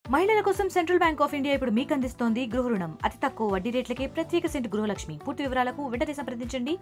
మహిళల కోసం central bank of India ఇప్పుడు మీకు అందిస్తోంది గృహ రుణం. అతి తక్కువ వడ్డీ రేట్లకే ప్రత్యేక సెంటు గృహలక్ష్మి. పూర్తి వివరాలకు వెంటనే సంప్రదించండి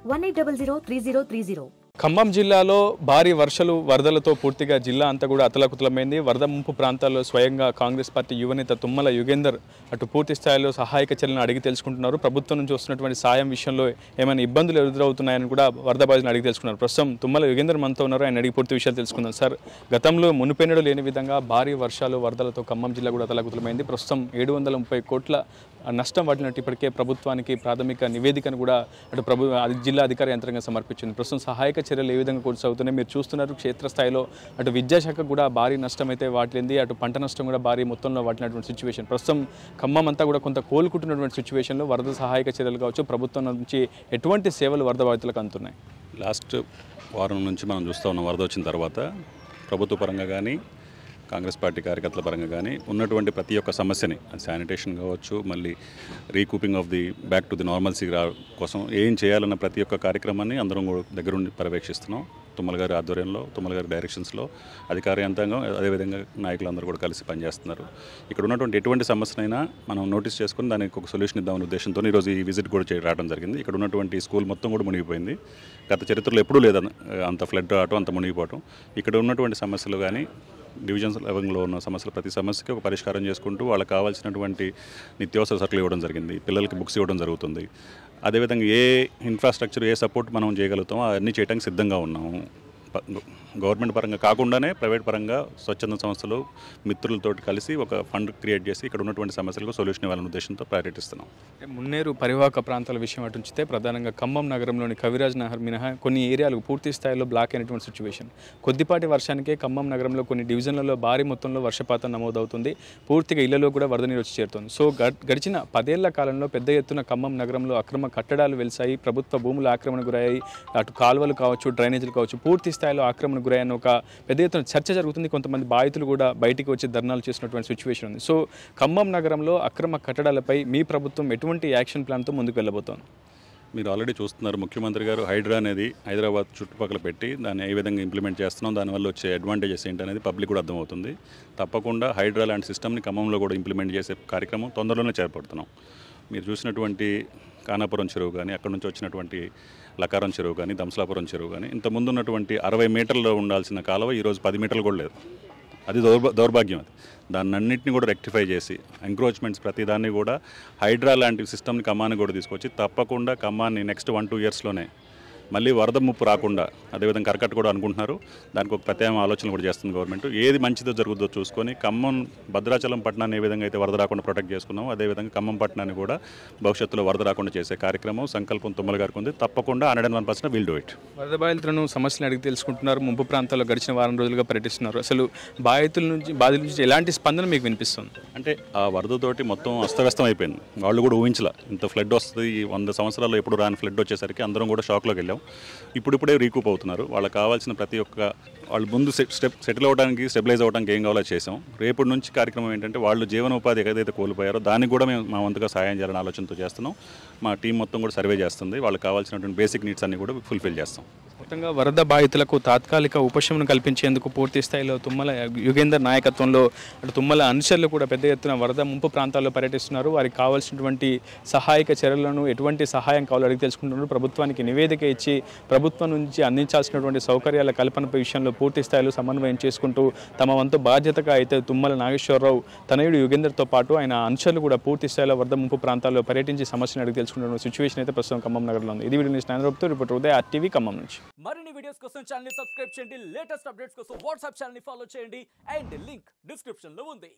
18003030. ఖమ్మం జిల్లాలో భారీ వర్షాలు వరదలతో పూర్తిగా జిల్లా అంతా కూడా అతలాకుతలమైంది. వరద ముంపు ప్రాంతాల్లో స్వయంగా కాంగ్రెస్ పార్టీ యువనేత తుమ్మల యుగేందర్ అటు పూర్తి స్థాయిలో సహాయక చర్యలను అడిగి తెలుసుకుంటున్నారు. ప్రభుత్వం నుంచి వస్తున్నటువంటి సాయం విషయంలో ఏమైనా ఇబ్బందులు ఎదురవుతున్నాయని కూడా వరద బాధితులను అడిగి తెలుసుకున్నారు. ప్రస్తుతం తుమ్మల యుగేందర్ మనతో ఉన్నారు. ఆయన అడిగి పూర్తి విషయాలు తెలుసుకుందాం. సార్, గతంలో మునుపెన్నడూ లేని విధంగా భారీ వర్షాలు వరదలతో ఖమ్మం జిల్లా కూడా అతలాకుతలమైంది. ప్రస్తుతం 730 కోట్ల నష్టం పడినట్టు ఇప్పటికే ప్రభుత్వానికి ప్రాథమిక నివేదికను కూడా అటు జిల్లా అధికార యంత్రాంగం సమర్పించింది. ప్రస్తుతం సహాయక చర్యలు ఏ విధంగా కొనసాగుతున్నాయి మీరు చూస్తున్నారు. క్షేత్రస్థాయిలో అటు విద్యాశాఖ కూడా భారీ నష్టం అయితే వాటిల్లింది, అటు పంట నష్టం కూడా భారీ మొత్తంలో వాటినటువంటి సిచ్యువేషన్. ప్రస్తుతం ఖమ్మం అంతా కూడా కొంత కోలుకుంటున్నటువంటి సిచ్యువేషన్లో వరద సహాయక చర్యలు కావచ్చు, ప్రభుత్వం నుంచి ఎటువంటి సేవలు వరద బాధితులకు అందుతున్నాయి? లాస్ట్ వారం నుంచి మనం చూస్తూ ఉన్నాం. వరద వచ్చిన తర్వాత ప్రభుత్వ పరంగా కానీ కాంగ్రెస్ పార్టీ కార్యకర్తల పరంగా కానీ ఉన్నటువంటి ప్రతి ఒక్క సమస్యని, అది శానిటేషన్ కావచ్చు, మళ్ళీ recouping of the back to the normalcy కోసం ఏం చేయాలన్న ప్రతి ఒక్క కార్యక్రమాన్ని అందరం కూడా దగ్గరుండి పర్యవేక్షిస్తున్నాం. తుమ్మల గారి ఆధ్వర్యంలో, తుమ్మల గారి డైరెక్షన్స్లో అధికార యంత్రాంగం, అదేవిధంగా నాయకులందరూ కూడా కలిసి పనిచేస్తున్నారు. ఇక్కడ ఉన్నటువంటి ఎటువంటి సమస్యనైనా మనం నోటీస్ చేసుకుని దానికి ఒక సొల్యూషన్ ఇద్దామనే ఉద్దేశంతో ఈరోజు ఈ విజిట్ కూడా రావడం జరిగింది. ఇక్కడ ఉన్నటువంటి స్కూల్ మొత్తం కూడా మునిగిపోయింది. గత చరిత్రలో ఎప్పుడూ లేదు అంత ఫ్లడ్ రావటం, అంత మునిగిపోవటం. ఇక్కడ ఉన్నటువంటి సమస్యలు కానీ డివిజన్స్ లెవెల్లో ఉన్న సమస్యలు, ప్రతి సమస్యకి ఒక పరిష్కారం చేసుకుంటూ వాళ్ళకి కావాల్సినటువంటి నిత్యావసర సరుకులు ఇవ్వడం జరిగింది. పిల్లలకి బుక్స్ ఇవ్వడం జరుగుతుంది. అదేవిధంగా ఏ ఇన్ఫ్రాస్ట్రక్చర్, ఏ సపోర్ట్ మనం చేయగలుగుతామో అవన్నీ చేయడానికి సిద్ధంగా ఉన్నాము. గవర్నమెంట్ పరంగా కాకుండానే ప్రైవేట్ పరంగా స్వచ్ఛంద సంస్థలు మిత్రులతో కలిసి ఒక ఫండ్ క్రియేట్ చేసి ఇక్కడ ఉన్నటువంటి సమస్యలకు సొల్యూషన్ ఇవ్వాలనే ఉద్దేశంతో ప్రయారిటీ ఇస్తున్నాం. మున్నేరు పరివాహక ప్రాంతాల విషయం అటుంచితే ప్రధానంగా ఖమ్మం నగరంలోని కవిరాజ్ నగర్ మినహా కొన్ని ఏరియాలు పూర్తి స్థాయిలో బ్లాక్ అయినటువంటి సిచ్యువేషన్. కొద్దిపాటి వర్షానికే ఖమ్మం నగరంలో కొన్ని డివిజన్లలో భారీ మొత్తంలో వర్షపాతం నమోదవుతుంది. పూర్తిగా ఇళ్లలో కూడా వరద నీరు వచ్చి చేరుతుంది. సో గడిచిన 10 ఏళ్ల కాలంలో పెద్ద ఎత్తున ఖమ్మం నగరంలో అక్రమ కట్టడాలు వెలిసాయి, ప్రభుత్వ భూముల ఆక్రమణకు గురయ్యాయి, అటు కాలువలు కావచ్చు, డ్రైనేజీలు కావచ్చు, పూర్తి స్థాయిలో ఆక్రమణ గురైన ఒక పెద్ద ఎత్తున చర్చ జరుగుతుంది. కొంతమంది బాధితులు కూడా బయటికి వచ్చి ధర్నాలు చేసినటువంటి సిచ్యువేషన్ ఉంది. సో ఖమ్మం నగరంలో అక్రమ కట్టడాలపై మీ ప్రభుత్వం ఎటువంటి యాక్షన్ ప్లాన్తో ముందుకు వెళ్ళబోతోంది? మీరు ఆల్రెడీ చూస్తున్నారు, ముఖ్యమంత్రి గారు హైడ్రా అనేది హైదరాబాద్ చుట్టుపక్కల పెట్టి దాన్ని ఏ విధంగా ఇంప్లిమెంట్ చేస్తున్నాం, దానివల్ల వచ్చే అడ్వాంటేజెస్ ఏంటనేది పబ్లిక్ కూడా అర్థమవుతుంది. తప్పకుండా హైడ్రా లాంటి సిస్టమ్ని ఖమ్మంలో కూడా ఇంప్లిమెంట్ చేసే కార్యక్రమం తొందరలోనే చేపడుతున్నాం. మీరు చూసినటువంటి కానాపురం చెరువు కానీ, అక్కడ నుంచి వచ్చినటువంటి లకారం చెరువు కానీ, దంసలాపురం చెరువు కానీ, ఇంతకుముందు ఉన్నటువంటి 60 మీటర్లో ఉండాల్సిన కాలువ ఈరోజు 10 మీటర్లు కూడా లేదు. అది దౌర్భాగ్యం. అది దాన్ని అన్నింటినీ కూడా రెక్టిఫై చేసి ఎంక్రోచ్మెంట్స్ ప్రతిదాన్ని కూడా హైడ్రా లాంటి సిస్టమ్ని ఖమ్మాన్ని కూడా తీసుకొచ్చి తప్పకుండా ఖమ్మాన్ని నెక్స్ట్ 1-2 ఇయర్స్లోనే మళ్ళీ వరద ముప్పు రాకుండా, అదేవిధంగా కరకట్ట కూడా అనుకుంటున్నారు. దానికి ఒక ప్రత్యేక ఆలోచన కూడా చేస్తుంది గవర్నమెంట్. ఏది మంచిదో జరుగుతుందో చూసుకొని ఖమ్మం భద్రాచలం పట్టణాన్ని ఏ విధంగా అయితే వరద రాకుండా ప్రొటెక్ట్ చేసుకున్నామో అదేవిధంగా ఖమ్మం పట్టణాన్ని కూడా భవిష్యత్తులో వరద రాకుండా చేసే కార్యక్రమం సంకల్పం తుమ్మల గారికి ఉంది. తప్పకుండా 101% విల్ డూ ఇట్. వరద బాధితులను సమస్యలు అడిగి తెలుసుకుంటున్నారు. ముంపు ప్రాంతాల్లో గడిచిన వారం రోజులుగా పర్యటిస్తున్నారు. అసలు బాధితుల నుంచి ఎలాంటి స్పందన మీకు వినిపిస్తుంది? అంటే ఆ వరదతోటి మొత్తం అస్తవ్యస్తం అయిపోయింది. వాళ్ళు కూడా ఊహించలే ఇంత ఫ్లడ్ వస్తుంది, 100 సంవత్సరాల్లో ఎప్పుడు రాని ఫ్లడ్ వచ్చేసరికి అందరం కూడా షాక్లోకి వెళ్ళాం. ఇప్పుడిప్పుడే రీకూప్ అవుతున్నారు. వాళ్ళకి కావాల్సిన ప్రతి ఒక్క వాళ్ళు ముందు సెటిల్ అవ్వడానికి, స్టెబిలైజ్ అవ్వడానికి ఏం కావాలో చేసాం. రేపటి నుంచి కార్యక్రమం ఏంటంటే వాళ్ళు జీవనోపాధి ఏదైతే కోల్పోయారో దానికి కూడా మేము మా వంతుగా సహాయం చేయాలని ఆలోచనతో చేస్తున్నాం. మా టీం మొత్తం కూడా సర్వే చేస్తుంది. వాళ్ళకి కావాల్సినటువంటి బేసిక్ నీడ్స్ అన్ని కూడా ఫుల్ఫిల్ చేస్తాం. మొత్తంగా వరద బాధితులకు తాత్కాలిక ఉపశమనం కల్పించేందుకు పూర్తి స్థాయిలో తుమ్మల యుగేందర్ నాయకత్వంలో అటు తుమ్మల అనుచరులు కూడా పెద్ద ఎత్తున వరద ముంపు ప్రాంతాల్లో పర్యటిస్తున్నారు. వారికి కావాల్సినటువంటి సహాయక చర్యలను, ఎటువంటి సహాయం కావాలో అడిగి తెలుసుకుంటున్నారు. ప్రభుత్వానికి నివేదిక ఇచ్చి ప్రభుత్వం నుంచి అందించాల్సినటువంటి సౌకర్యాల కల్పన విషయంలో పూర్తి స్థాయిలో సమన్వయం చేసుకుంటూ తమ వంతు బాధ్యతగా అయితే తుమ్మల నాగేశ్వరరావు తనయుడు యుగేందర్తో పాటు ఆయన అనుచరులు కూడా పూర్తి స్థాయిలో వరద ముంపు ప్రాంతాల్లో పర్యటించి సమస్యను అడిగి తెలుసుకుంటున్న సిచ్యువేషన్ అయితే ప్రస్తుతం ఖమ్మం నగరంలో ఉంది. ఇది వీడియో న్యూస్ నందరూప్తో రిపోర్టర్ ఉదయ్, RTV, ఖమ్మం నుంచి. మరిన్ని వీడియోస్ కోసం ఛానల్ ని సబ్స్క్రైబ్ చేయండి. లేటెస్ట్ అప్డేట్స్ కోసం వాట్సాప్ ఛానల్ ని ఫాలో చేయండి. అండ్ లింక్ డిస్క్రిప్షన్ లో ఉంది.